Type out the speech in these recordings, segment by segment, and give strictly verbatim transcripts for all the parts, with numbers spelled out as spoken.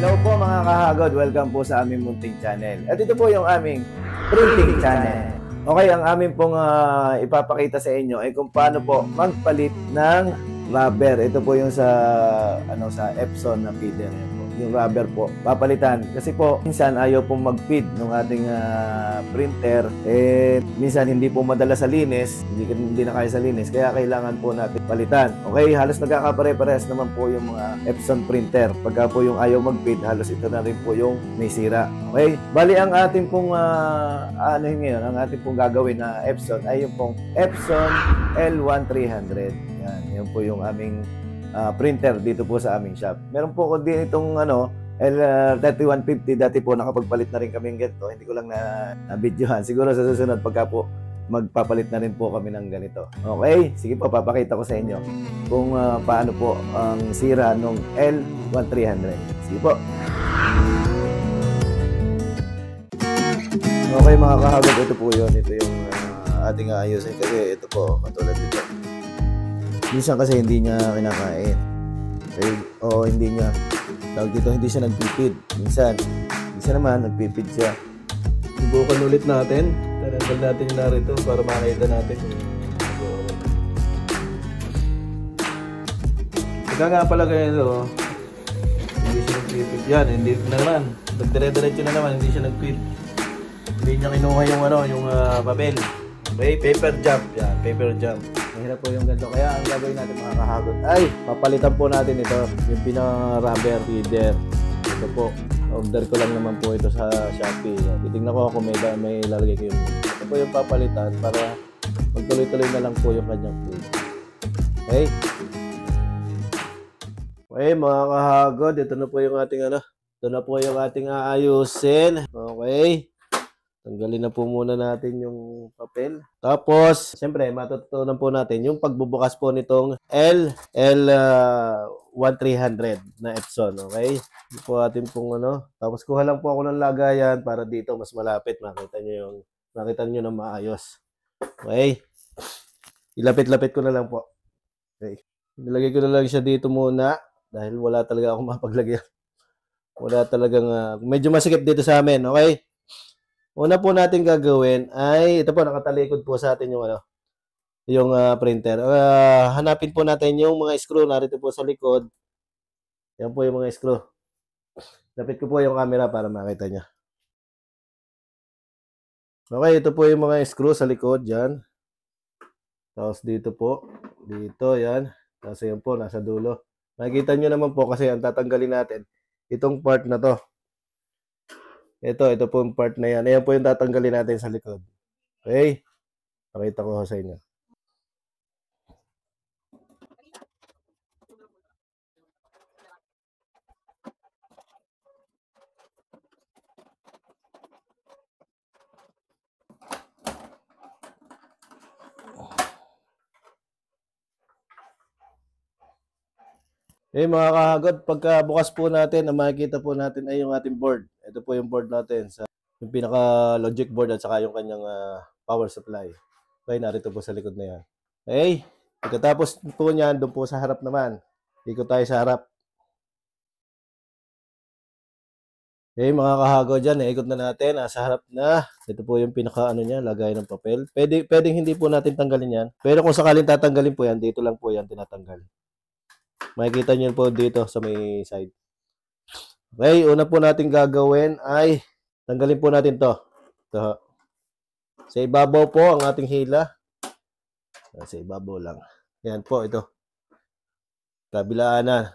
Hello po mga kahagod, welcome po sa aming munting channel. At ito po yung aming printing channel. Okay, ang aming pong uh, ipapakita sa inyo ay kung paano po magpalit ng rubber. Ito po yung sa ano sa Epson na feeder po. Yung rubber po, papalitan. Kasi po, minsan ayaw pong mag-feed ng ating uh, printer. Eh, minsan hindi po madala sa linis. Hindi, hindi na kaya sa linis. Kaya kailangan po natin palitan. Okay, halos nagkakapare-pares naman po yung mga Epson printer. Pagka po yung ayaw mag-feed, halos ito na rin po yung may sira. Okay? Bali, ang ating pong uh, ano yun ngayon, ang ating pong gagawin na Epson ay yung pong Epson L one three hundred. Yan, yan po yung aming Uh, printer dito po sa aming shop. Meron po ko din itong ano, L thirty-one fifty. Dati po nakapagpalit na rin kami ng ganito. Hindi ko lang na, na videohan. Siguro sa susunod pagka po magpapalit na rin po kami ng ganito. Okay? Sige po, papakita ko sa inyo kung uh, paano po ang sira ng L one three hundred. Sige po. Okay mga kahagod, ito po yun. Ito yung uh, ating ayusin kasi ito po, katulad dito. Minsan kasi hindi niya kinakain. Okay? O hindi niya, tawag dito, hindi siya nagpipid. Minsan, minsan naman, nagpipid siya. Subukan ulit natin. Tananggal natin yung narito para makita natin. Pagka nga pala ganito, hindi siya nagpipid. Yan, hindi na naman. Nagdire-diretso na naman, hindi siya nagpipid. Hindi niya kinuha yung ano, yung uh, papel. Okay, paper jump. Yan, paper jump. Mahirap po yung ganito. Kaya ang gagawin natin mga kahagod ay papalitan po natin ito. Yung pinaka-rubber feeder. Ito po. Order ko lang naman po ito sa Shopee. Titignan ko kung may, may lalagay ko yung ito po yung papalitan para magtuloy-tuloy na lang po yung kanyang feed. Okay? Okay mga kahagod. Ito na po yung ating ano. Ito na po yung ating aayusin. Okay? Tanggalin na po muna natin yung papel. Tapos, siyempre, matutunan po natin yung pagbubukas po nitong L one three hundred na Epson. Okay? Ito po atin pong ano. Tapos, kuha lang po ako ng lagayan para dito mas malapit. Makita nyo yung, makita nyo na maayos. Okay? Ilapit-lapit ko na lang po. Okay. Nilagay ko na lang siya dito muna dahil wala talaga akong mapaglagyan. Wala talagang, uh, medyo masikip dito sa amin. Okay? Una po natin gagawin ay ito po, nakatalikod po sa atin yung ano, yung uh, printer. Uh, hanapin po natin yung mga screw narito po sa likod. Yan po yung mga screw. Lapit ko po yung camera para makita niya. Okay, ito po yung mga screw sa likod diyan. Tapos dito po, dito yan. Tapos yan po nasa dulo. Makikita niyo naman po kasi ang tatanggalin natin itong part na to. Ito, ito po yung part na yan. Ayan po yung tatanggalin natin sa likod. Okay? Pakita ko sa inyo. Eh mga kahagod, pagka bukas po natin, ang makikita po natin ay yung ating board. Ito po yung board natin, sa yung pinaka logic board at saka yung kanyang uh, power supply. Okay, narito po sa likod na yan. Okay, pagkatapos po niyan, doon po sa harap naman. Ikot tayo sa harap. Okay, mga kahagod dyan, ikot na natin. Ah, sa harap na. Ito po yung pinaka ano niya, lagay ng papel. Pwede, pwedeng hindi po natin tanggalin yan. Pero kung sakaling tatanggalin po yan, dito lang po yan tinatanggal. Makikita nyo po dito sa may side. Okay, una po natin gagawin ay tanggalin po natin to. Ito. Sa ibabaw po ang ating hila. Sa ibabaw lang. Yan po, ito. Kabilaan na.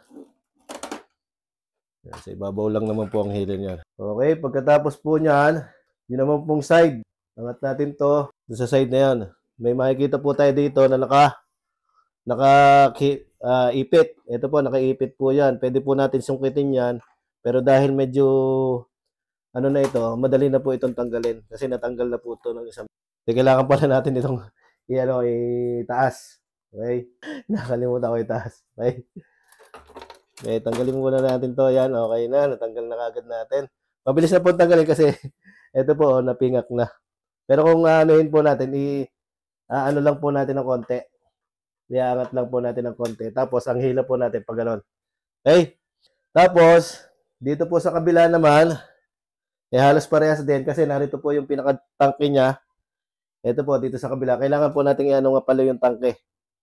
Yan, sa ibabaw lang naman po ang hila niyan. Okay, pagkatapos po niyan, yun naman pong side. Angat natin to. Doon sa side na yan. May makikita po tayo dito na naka naka uh, ipit. Ito po, nakaipit po yan. Pwede po natin sungkitin yan. Pero dahil medyo, ano na ito, madali na po itong tanggalin. Kasi natanggal na po ito ng isang. So, kailangan pala natin itong, i-ano, itaas. Okay? Nakalimutan ko itaas. Okay? Okay, tanggalin muna natin to. Yan, okay na. Natanggal na kagad natin. Mabilis na po tanggalin kasi, ito po, oh, napingak na. Pero kung uh, anuhin po natin, i, uh, ano lang po natin ng konti. Iangat lang po natin ng konti. Tapos, ang hila po natin pag gano'n. Okay? Tapos, Dito po sa kabila naman, eh halos parehas din kasi narito po yung pinaka-tangke niya. Ito po, dito sa kabila. Kailangan po natin i-ano nga pala yung tangke.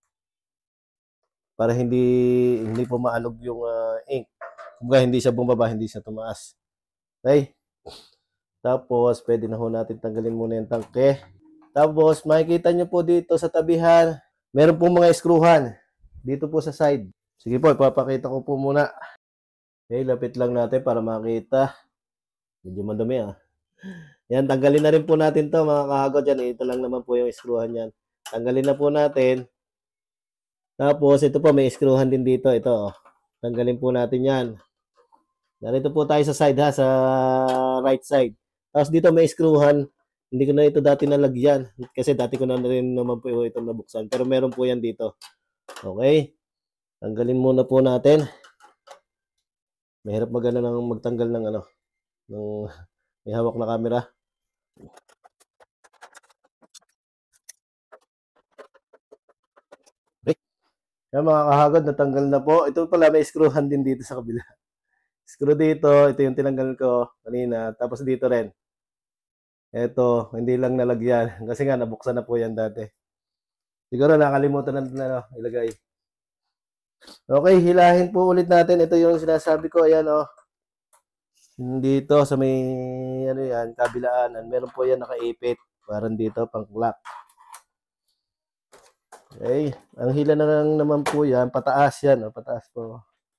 Para hindi hindi po maalog yung uh, ink. Kumbaga hindi siya bumaba, hindi siya tumaas. Okay? Tapos, pwede na ho natin tanggalin muna yung tangke. Tapos, makikita nyo po dito sa tabihan, meron pong mga skruhan. Dito po sa side. Sige po, ipapakita ko po muna. Okay, lapit lang natin para makita. Medyo madumi ah. Yan, tanggalin na rin po natin to mga kahagot yan. Ito lang naman po yung skruhan yan. Tanggalin na po natin. Tapos, ito po, may skruhan din dito. Ito, oh. Tanggalin po natin yan. Narito po tayo sa side ha, sa right side. Tapos dito may skruhan. Hindi ko na ito dati nalagyan. Kasi dati ko na rin naman po ito nabuksan. Pero meron po yan dito. Okay. Tanggalin muna po natin. Mahirap magana ng magtanggal ng ano. Ng may hawak na camera. Okay. Yan mga kahagod, natanggal na po. Ito pala may skruhan din dito sa kabila. Screw dito. Ito yung tinanggal ko kanina. Tapos dito rin. Ito, hindi lang nalagyan. Kasi nga, nabuksan na po yan dati. Siguro nakalimutan na, na ilagay. Okay, hilahin po ulit natin. Ito yung sinasabi ko. Ayan, oh. Dito, sa may, ano yan, kabilaanan. Meron po yan nakaipit. Parang dito, pang clock. Okay. Ang hila na lang naman po yan. Pataas yan, oh. Pataas po.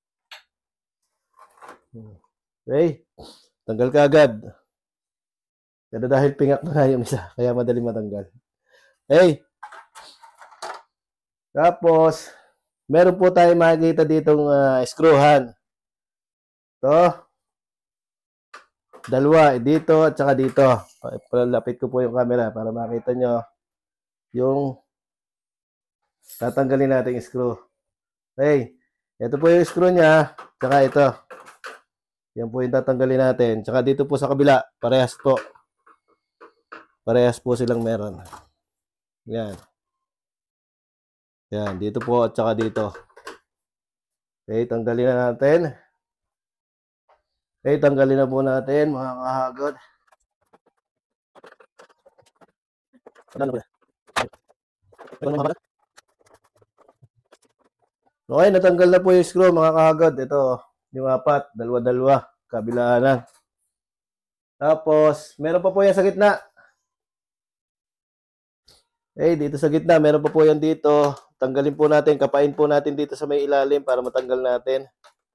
Okay. Tanggal ka agad. Pero dahil pingak na nga yung isa, kaya madali matanggal. Hey! Tapos, meron po tayo makikita ditong uh, skruhan. Ito. Dalawa, dito at saka dito. Lapit ko po yung camera para makita nyo yung tatanggalin natin yung screw. Hey! Ito po yung screw niya, tsaka ito. Yan po yung tatanggalin natin. Tsaka dito po sa kabila, parehas po. Parehas po silang meron. Yan. Yan, dito po at saka dito. Okay, tanggalin na natin. Okay, tanggalin na po natin, mga kahagod. Okay, natanggal na po yung screw, mga kahagod. Ito, yung apat, dalawa-dalawa, kabilaanan. Tapos, meron pa po yan sa gitna. Eh, dito sa gitna, meron pa po yan dito. Tanggalin po natin, kapain po natin dito sa may ilalim para matanggal natin.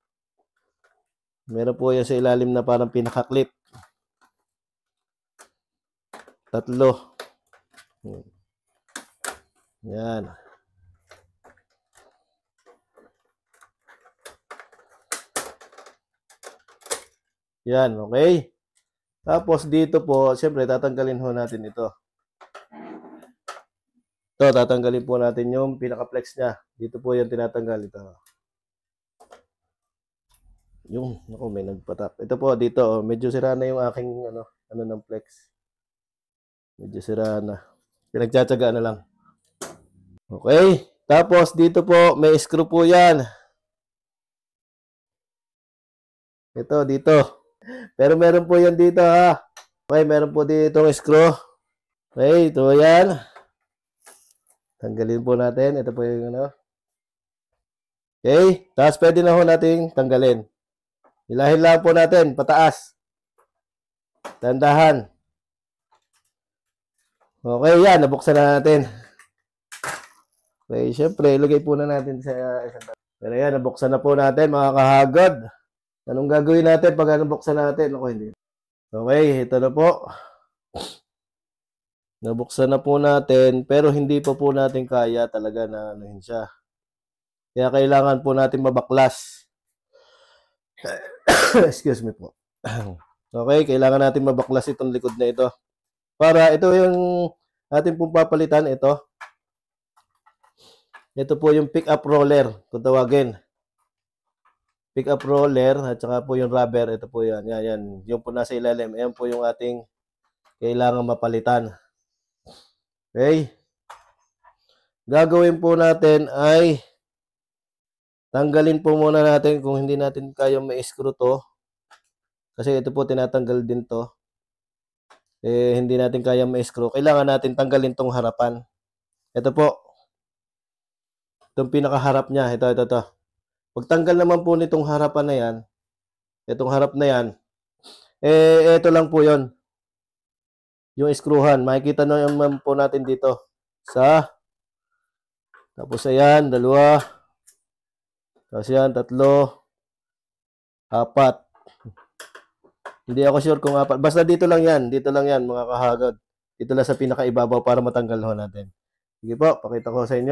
Meron po yan sa ilalim na parang pinaka-clip. Tatlo. Yan. Yan, okay. Tapos dito po, siyempre tatanggalin ho natin ito. Ito, tatanggalin po natin yung pinaka-flex niya. Dito po yan tinatanggal ito. Yung, naku, may nagpatak. Ito po, dito, oh, medyo sira na yung aking, ano, ano ng flex. Medyo sira na. Pinagtsatsaga na lang. Okay. Tapos, dito po, may screw po yan. Ito, dito. Pero meron po yan dito, ha. Okay, meron po dito yung screw. Okay, ito yan. Tanggalin po natin. Ito po yung ano. Okay. Tapos pwede na ho natin tanggalin. Hilahin lang po natin. Pataas. Tandahan. Okay, yan. Nabuksan na natin. Okay, syempre, ilagay po na natin sa isang. Pero yan, nabuksan na po natin, mga kahagod. Anong gagawin natin pag nabuksan natin? Okay, hindi. Okay, ito na po. Nabuksan na po natin, pero hindi pa po natin kaya talaga na anuhin siya. Kaya kailangan po natin mabaklas. Excuse me po. Okay, kailangan natin mabaklas itong likod na ito. Para ito yung ating pong papalitan, ito. Ito po yung pick-up roller, kung tawagin. Pick-up roller, at saka po yung rubber, ito po yan. Yan, yan. Yung po nasa ilalim, yan po yung ating kailangan mapalitan. Okay. Gagawin po natin ay tanggalin po muna natin kung hindi natin kaya ma-screw to. Kasi ito po tinatanggal din to. Eh, hindi natin kaya ma-screw. Kailangan natin tanggalin tong harapan. Ito po. Itong pinakaharap niya. Ito, ito, ito. Pagtanggal naman po nitong harapan na yan, itong harap na yan, eh, ito lang po yon, yung screwhan. Makikita naman po natin dito. Sa, tapos ayan, dalawa, tapos yan, tatlo, apat. Hindi ako sure kung apat. Basta dito lang yan. Dito lang yan, mga kahagod. Dito lang sa pinakaibabaw para matanggal ho natin. Sige po, pakita ko sa inyo.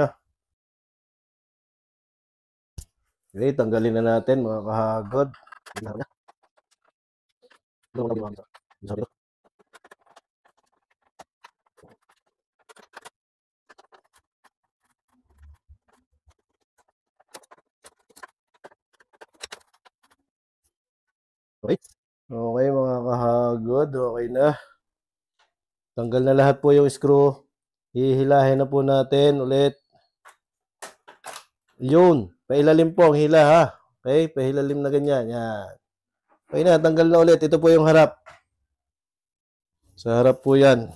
Okay, tanggalin na natin, mga kahagod. Okay. Okay, mga kahagod. Okay na. Tanggal na lahat po yung screw. Hihilahin na po natin ulit. Yun. Pailalim po ang hila, ha. Okay, pahilalim na ganyan. Yan. Okay na, tanggal na ulit. Ito po yung harap. Sa harap po yan.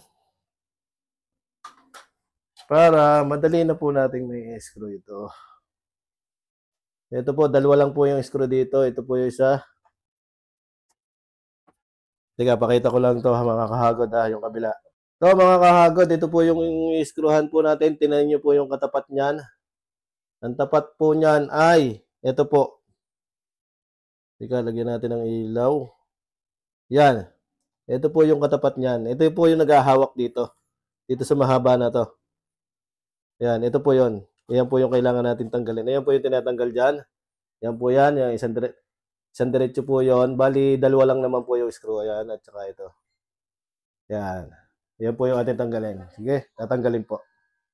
Para madali na po nating may screw ito. Ito po, dalawa lang po yung screw dito. Ito po yung isa. Teka, pakita ko lang to, mga kahagod, ha, yung kabila. So, mga kahagod, ito po yung screwhan po natin. Tingnan niyo po yung katapat niyan. Ang tapat po niyan ay, ito po. Teka, lagyan natin ng ilaw. Yan. Ito po yung katapat niyan. Ito po yung naghahawak dito. Dito sa mahaba na to. Yan, ito po yun. Yan po yung kailangan natin tanggalin. Ayan po yung tinatanggal dyan. Yan po yan. Yan, isang, dire isang diretso po yun. Bali, dalawa lang naman po yung screw. Ayan, at saka ito. Yan. Yan po yung ating tanggalin. Sige, tatanggalin po.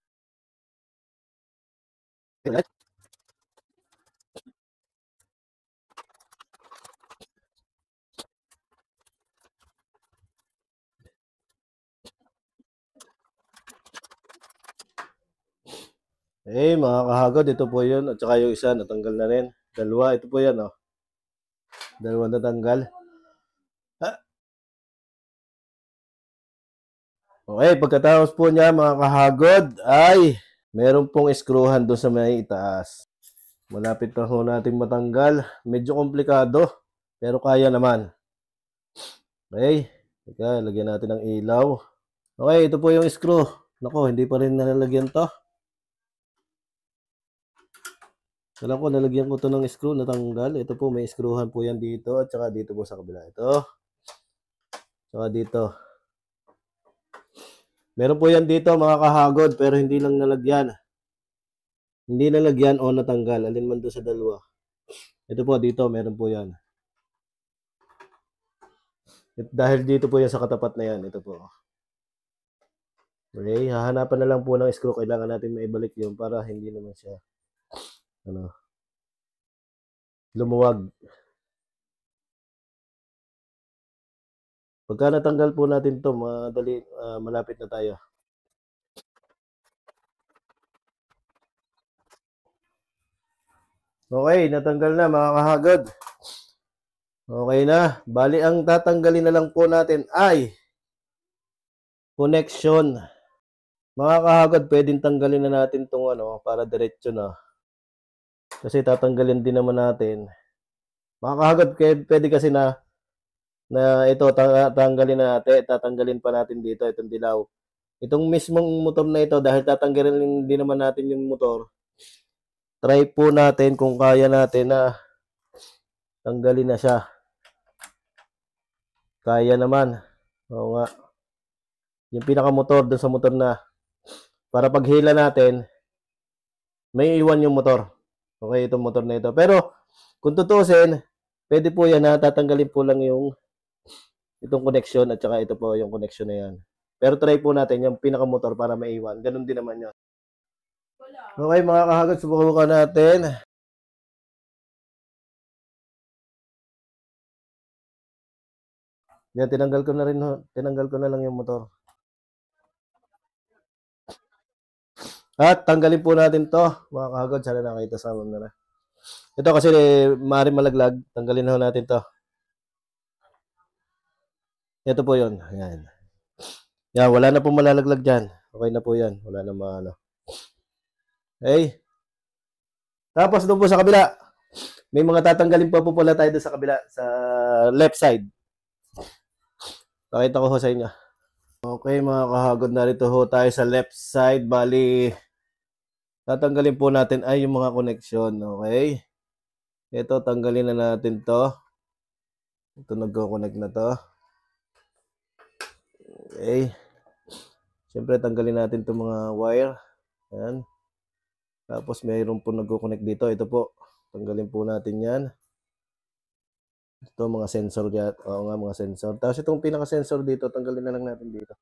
Eh, mga kahagod, ito po yun. At saka yung isa, natanggal na rin. Dalawa, ito po yan, oh. Dalawa natanggal. Okay, pagkatapos po niya, mga kahagod, ay meron pong screwhan doon sa may itaas. Malapit na ho natin matanggal. Medyo komplikado, pero kaya naman. Okay, teka, lagyan natin ng ilaw. Okay, ito po yung screw. Nako, hindi pa rin nalalagyan to. Alam ko, nalagyan ko to ng screw, natanggal. Ito po, may screwhan po yan dito, at saka dito po sa kabila. Ito. Saka dito. Meron po yan dito, mga kahagod, pero hindi lang nalagyan. Hindi nalagyan o natanggal. Alin man doon sa dalawa. Ito po, dito, meron po yan. At dahil dito po yan sa katapat na yan. Ito po. Okay, hahanapan na lang po ng screw. Kailangan natin maibalik yun para hindi naman siya ano, lumuwag. Pagka natanggal po natin to, madali, uh, malapit na tayo. Okay, natanggal na, mga kahagod. Okay na. Bali, ang tatanggalin na lang po natin ay connection. Mga kahagod, pwedeng tanggalin na natin itong ano, para diretso na. Kasi tatanggalin din naman natin. Mga kahagod, pwede kasi na na ito, tatanggalin na natin, tatanggalin pa natin dito, itong dilaw. Itong mismong motor na ito, dahil tatanggalin din naman natin yung motor, try po natin kung kaya natin na tanggalin na siya. Kaya naman. Oo nga. Yung pinakamotor doon sa motor na, para paghila natin, may iwan yung motor. Okay, itong motor na ito. Pero, kung tutusin, pwede po yan na tatanggalin po lang yung itong connection at saka ito po yung connection na yan. Pero try po natin yung pinakamotor para maiwan. Ganun din naman yun. Okay, mga kahagod, subukan natin. Yan, tinanggal ko na rin, tinanggal ko na lang yung motor. At tanggalin po natin to, mga kahagod. Sana nakita sa mga na. Ito kasi maaaring malaglag. Tanggalin na natin to. Ito po yun. Ayan. Yan, wala na po malalaglag dyan. Okay na po yan. Wala na mga ano. Okay. Tapos doon po sa kabila, may mga tatanggalin pa po pala tayo doon sa kabila, sa left side. Pakita ko ho sa inyo. Okay mga kahagod, narito ho tayo sa left side. Bali, tatanggalin po natin ay yung mga connection. Okay. Ito, tanggalin na natin to. Ito, nagko-connect na to. Okay. Siyempre, tanggalin natin itong mga wire. Ayan. Tapos, mayroon po nagko-connect dito. Ito po. Tanggalin po natin yan. Ito, mga sensor dyan. Oo nga, mga sensor. Tapos, itong pinaka-sensor dito, tanggalin na lang natin dito.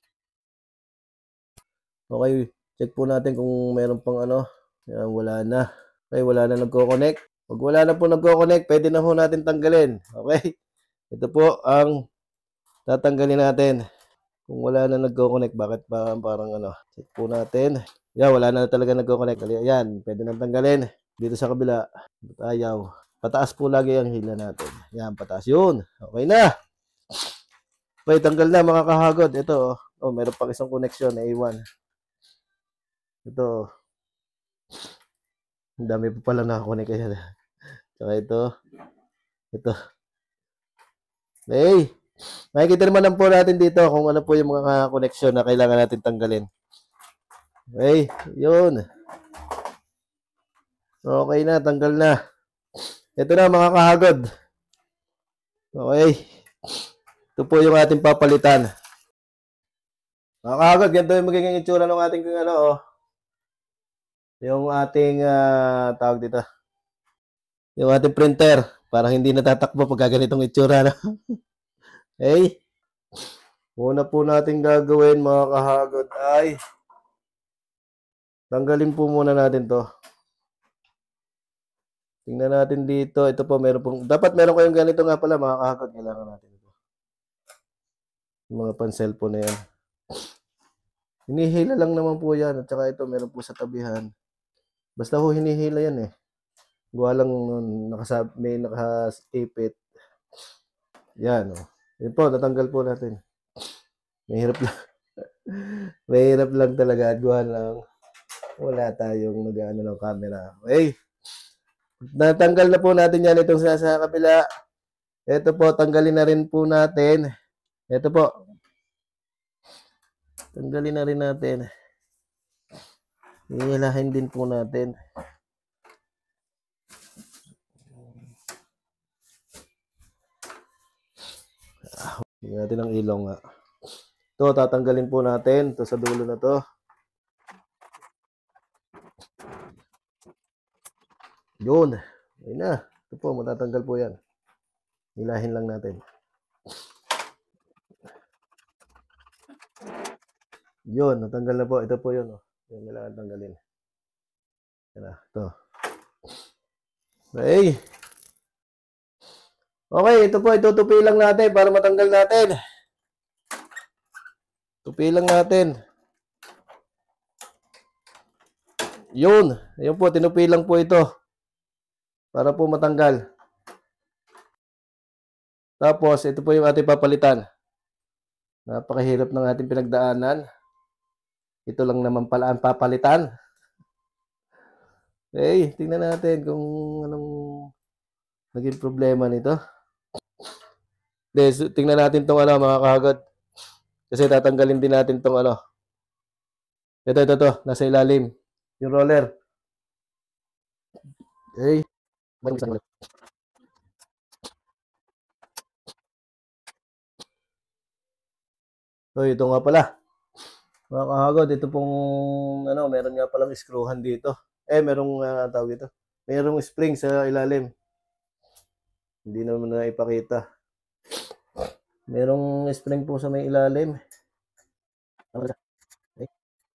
Okay. Check po natin kung mayroon pang ano. Ayan, wala na. Okay, wala na nagko-connect. Pag wala na po nagko-connect, pwede na po natin tanggalin. Okay. Ito po ang tatanggalin natin. Kung wala na nagko-connect, bakit pa parang ano? Check po natin. Yan, wala na talaga nagko-connect. Yan, pwede nang tanggalin. Dito sa kabila, ayaw. Pataas po lagi ang hila natin. Yan, pataas yun. Okay na. Okay, tanggal na mga kahagod. Ito, oh, meron pang isang connection na A one. Ito. Ang dami pa pala nakakonek yan. Saka ito. Ito. Hey! Makikita naman lang po natin dito kung ano po yung mga connection na kailangan natin tanggalin. Okay, yun. Okay na, tanggal na. Ito na mga kahagod. Okay. Ito po yung ating papalitan. Mga kahagod, ganito yung magiging itsura ng ating ano, oh. Yung ating uh, tawag dito. Yung ating printer. Parang hindi natatakbo pag ganitong itsura, no? Okay. Una po natin gagawin mga kahagod ay tanggalin po muna natin to. Tingnan natin dito. Ito po meron pong, dapat meron kayong ganito nga pala mga kahagod. Kailangan natin ito. Yung mga pan-cellphone na yan. Hinihila lang naman po yan. At saka ito meron po sa tabihan. Basta ho hinihila yan eh. Gawa lang nakasab may nakasipit. Yan oh. Yun po, natanggal po natin. Mahirap lang. Mahirap lang talaga. Gawa lang. Wala tayong nag-ano ng camera. Okay. Natanggal na po natin yan itong sa, sa kabila. Ito po, tanggalin na rin po natin. Ito po. Tanggalin na rin natin. Ihilahin din po natin. Tingnan natin ang ilong nga. Ito, tatanggalin po natin. Ito sa dulo na to. Yun. Ayun na. Ito po, matatanggal po yan. Hilahin lang natin. Yun, natanggal na po. Ito po yun. Oh. Yung kailangan tanggalin. Yan na. Ito. Okay. Okay, ito po. Itutupi lang natin para matanggal natin. Tupi lang natin. Yun. Ayun po, tinupi lang po ito. Para po matanggal. Tapos, ito po yung ating papalitan. Napakahirap ng ating pinagdaanan. Ito lang naman pala ang papalitan. Okay, tingnan natin kung anong naging problema nito. Des, tingnan natin tong ano mga kahagod. Kasi tatanggalin din natin tong ano. Ito, ito, ito. Nasa ilalim. Yung roller. Okay. So, ito nga pala. Mga kahagod, ito pong, ano, meron nga palang screwhan dito. Eh, merong, uh, tawag ito. Merong spring sa ilalim. Hindi naman na ipakita. Merong spring po sa may ilalim. Ano siya? Okay.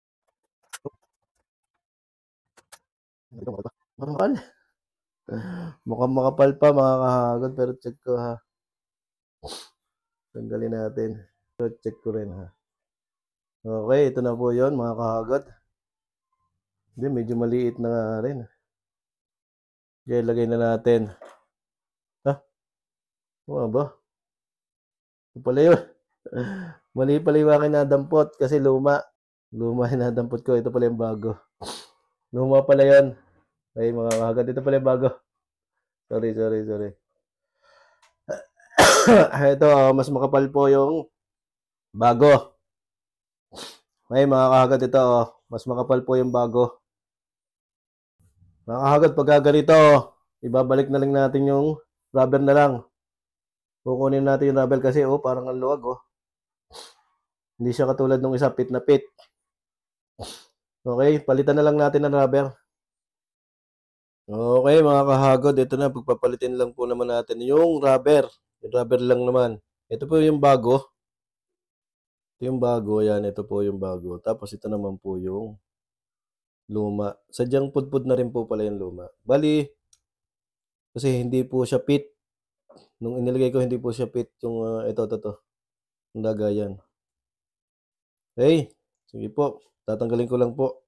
Ito makapal. Makapal. Mukhang makapal pa mga kahagod, pero check ko ha. Tanggalin natin. So, check ko rin ha. Okay, ito na po yon mga kahagod. Hindi, medyo maliit na nga rin. Okay, lagay na natin. Ha? Oo ba? Ito pala yun. Mali pala yung aking nadampot kasi luma. Luma yung nadampot ko. Ito pala yung bago. Luma pala yun. Ay, mga kahagad. Ito pala yung bago. Sorry, sorry, sorry. Ito, oh, mas makapal po yung bago. Ay, mga kahagad, ito, oh, mas makapal po yung bago. Mga kahagad, pagka ganito, oh, ibabalik na lang natin yung rubber na lang. Kukunin natin yung rubber kasi, oh, parang ang luwag, oh. Hindi siya katulad ng isa, pit na pit. Okay, palitan na lang natin ng rubber. Okay, mga kahagod, ito na, pagpapalitin lang po naman natin yung rubber. Yung rubber lang naman. Ito po yung bago. Ito yung bago, yan, ito po yung bago. Tapos ito naman po yung luma. Sadyang pudpud na rin po pala yung luma. Bali, kasi hindi po siya pit. Nung inilagay ko, hindi po siya pit yung uh, ito, ito, ito. Yung lagayan. Okay, sige po. Tatanggalin ko lang po.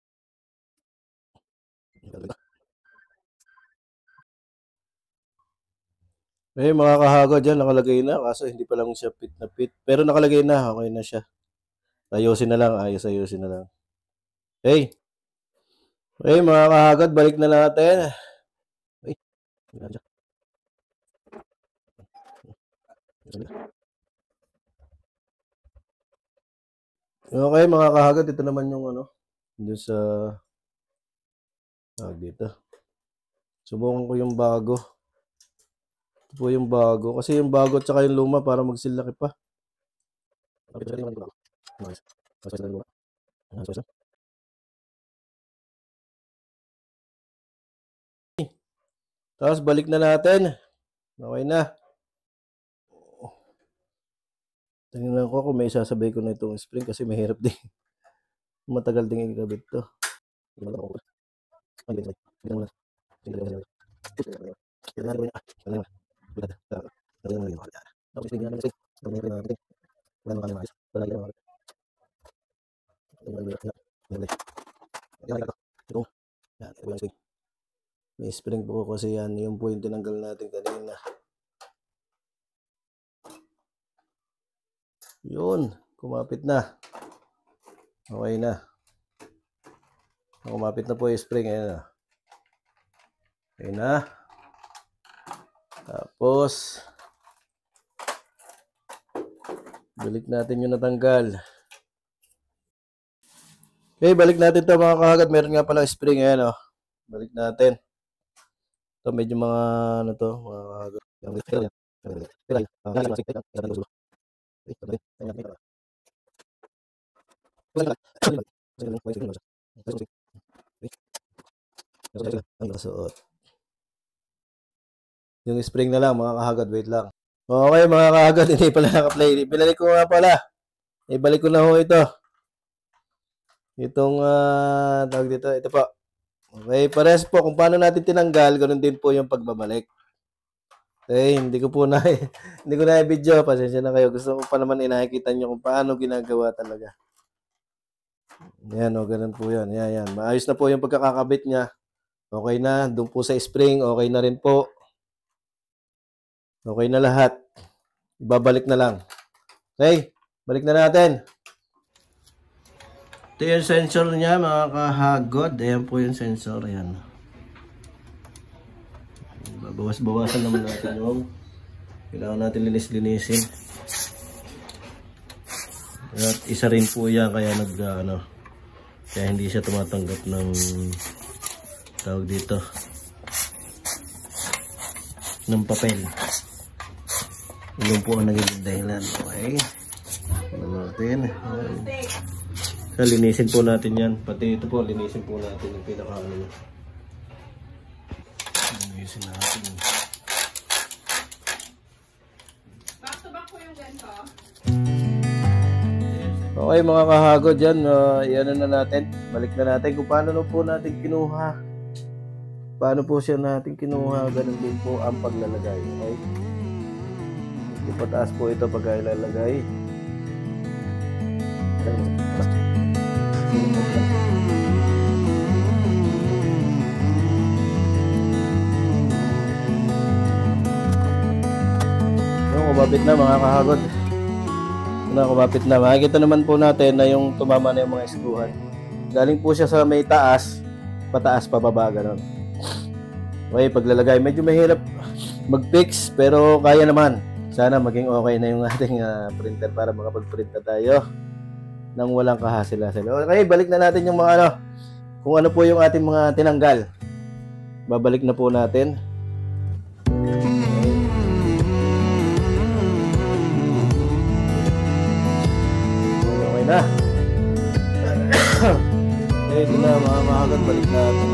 Eh, mga kahagod dyan, nakalagay na. Kaso hindi pa lang siya pit na pit. Pero nakalagay na, okay na siya. Ayusin na lang, ayos, ayusin na lang. Okay. Okay, mga kahagod, balik na natin. Okay. Okay, mga kahagod, ito naman yung ano, doon sa, ah, dito. Subukan ko yung bago. Ito po yung bago. Kasi yung bago at saka yung luma para magsilaki pa. Tapos balik na natin. Okay na. Tingnan ko kung may isasabay ko na itong spring kasi mahirap din. Matagal din ikabit to. May spring po kasi yan. Yung po yung tinanggal natin kanina. Yun. Kumapit na. Okay na. Kumapit na po yung spring. Ayan na. Okay na. Tapos balik natin yung natanggal. Okay, balik natin to mga kahagad. Meron nga pala spring. Ayan o. Oh. Balik natin. Ito medyo mga ano to. Mga kahagad. Yung spring na lang mga kahagad. Wait lang. Okay mga kahagad. Hindi pala naka-play. Binalik ko nga pala. Ibalik ko na ho ito. Itong uh, tawag dito. Ito po. Okay. Pares po. Kung paano natin tinanggal, ganun din po yung pagbabalik. Okay. Hindi ko po na hindi ko na i-video. Pasensya na kayo. Gusto ko pa naman inakikita nyo kung paano ginagawa talaga. Yan o. Ganun po yan. Yan yan. Maayos na po yung pagkakakabit niya. Okay na. Doon po sa spring. Okay na rin po. Okay na lahat. Ibabalik na lang. Okay. Balik na natin. Ito yung sensor niya mga kahagod. Ayan po yung sensor. Ayan. Babawas-bawasan naman natin yung kailangan natin linis-linisin. At isa rin po yan kaya nag ano, kaya hindi siya tumatanggap ng tawag dito ng papel. Yun po ang naging dahilan. Okay. Ano natin. So, linisin po natin yan. Pati ito po, linisin po natin yung pinaka-ano. Linisin natin. Back to back po yung ganito. Okay mga kahagod yan. Uh, iyan na natin. Balik na natin kung paano po natin kinuha. Paano po siya natin kinuha. Ganun din po ang paglalagay. Okay. Ipataas po ito pagka ilalagay. Yung umabit na mga kahagod. na kumapit na. Makikita naman po natin na yung tumama na yung mga skruhan. Galing po siya sa may taas, pataas, pababa, gano'n. Okay, paglalagay. Medyo mahirap mag-fix, pero kaya naman. Sana maging okay na yung ating uh, printer para makapag-print na tayo nang walang kahasila-sila. Okay, balik na natin yung mga ano, kung ano po yung ating mga tinanggal. Babalik na po natin. Okay na. Eh, ito na mga makagat, balik natin.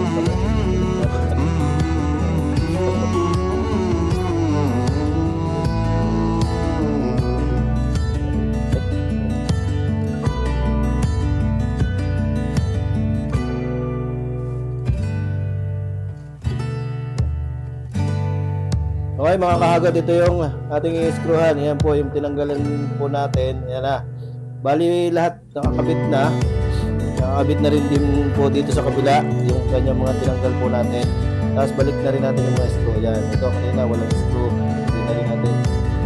Okay mga kahagad, ito yung ating i-screwhan. Yan po yung tinanggalan po natin. Yan na. Bali lahat nakakabit na. Nakakabit na rin din po dito sa kabila yung kanyang mga tinanggal po natin. Tapos balik na rin natin yung mga screw. Yan. Ito kanina walang screw. Hindi na rin natin.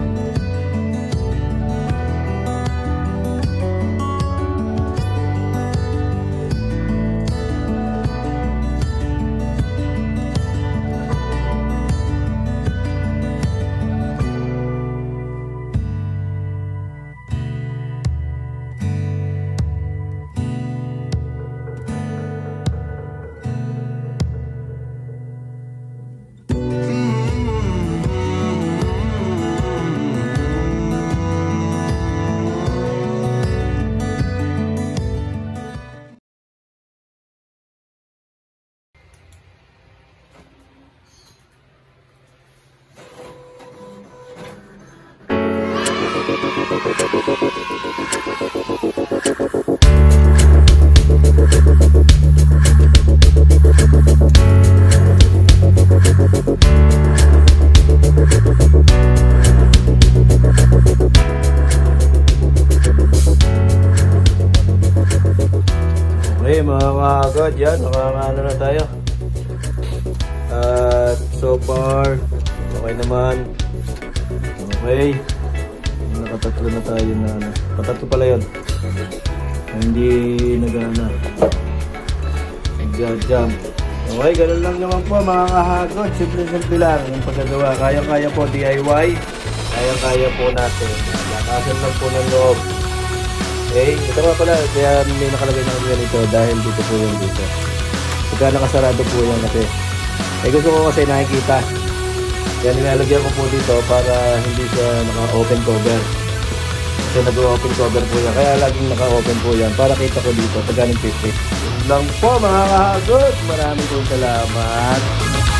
Okay mga kaagad, yan, nakakaano na tayo. At so far okay naman. Okay, nakatatlo na tayo na ano. Patatlo pala yun. Hindi nagana nag-jump. Okay, ganun lang naman po mga kahagod. Simple-simple lang yung paggagawa. Kaya-kaya po D I Y. Kaya-kaya po natin. Lakasan lang po ng loob. Okay, ito nga pala, kaya may nakalagay na kami nito dahil dito po yung dito. Pagka nakasarado po yan kasi. Eh gusto ko kasi nakikita. Kaya nilalagyan ko po dito para hindi siya naka-open cover. Kasi nag-open cover po yan. Kaya laging naka-open po yan para kita ko dito pagka nag-fit. Lang po mga kahagod. Maraming po salamat.